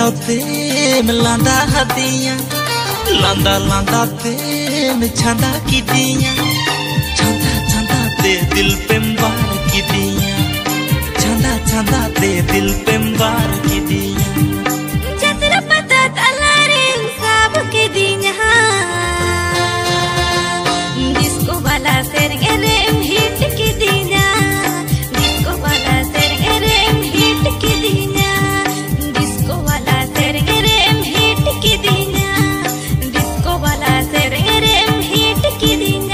जाते में लांदा हदियाँ, लांदा लांदा ते में छंदा की दियाँ, छंदा छंदा ते दिल पे मार की दियाँ, छंदा छंदा ते दिल पे मार की दियाँ। जतरा पता तलारे सब के दियाँ, डिस्को वाला सेर गेरे हिट की दियाँ, डिस्को वाला सेर गेरे हिट की दियाँ, डिस्को वाला सेर गेरे हिट की दियाँ, डिस्को वाला सेर गेरे हिट की दियाँ।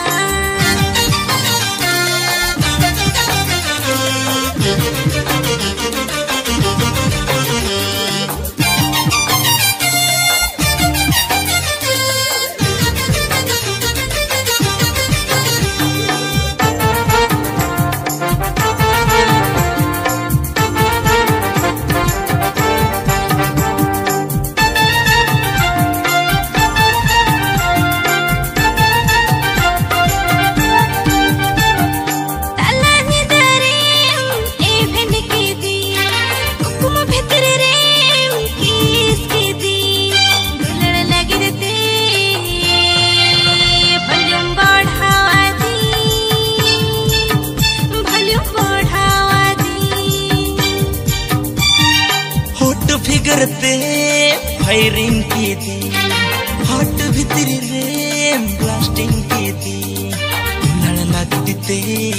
फिगरते फायरिंग की थी, हॉट भीतरी रे ब्लास्टिंग की थी, लड़ लगती ते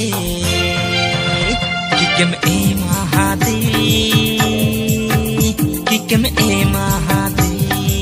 कि में ए महादी, कि में ए महादी,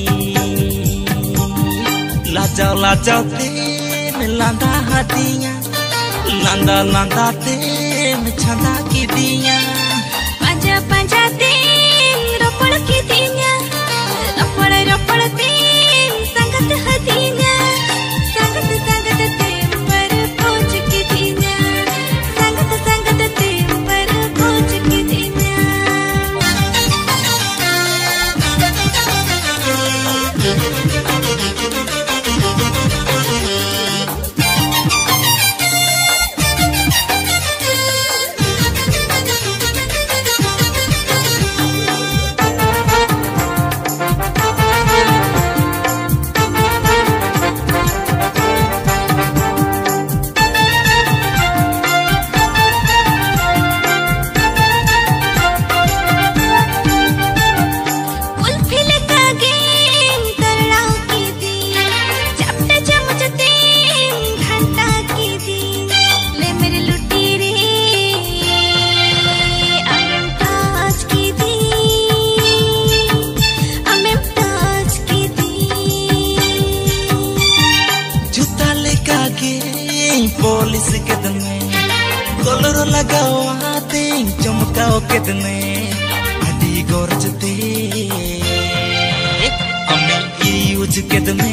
लाजाओ ते में लांदा हदियाँ, लांदा लांदा ते में छंदा की दियाँ, पंजा पंजा ते रपड़ की दियाँ, रपड़ रपड़ ते संगत हदियाँ, संगत संगत ते पर पहुँच की दियाँ, संगत संगत ते पर पहुँच की दियाँ। पुलिस कितने कलर लगावाते चमकाओ कितने अड़ी गोरजते अमी यूज कितने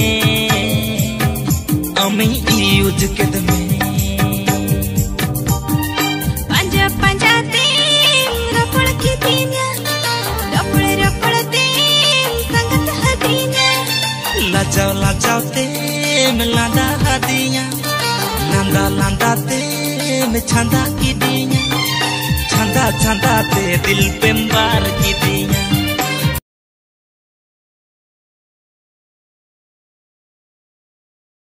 पंजा पंजा ते रपड़ की दियाँ, रपड़ रपड़ ते संगत हदियाँ, लाजाओ ते में लांदा हदियाँ, लांदा लांदा ते में छंदा की दियाँ, छंदा छंदा ते दिल पे मार की दियाँ।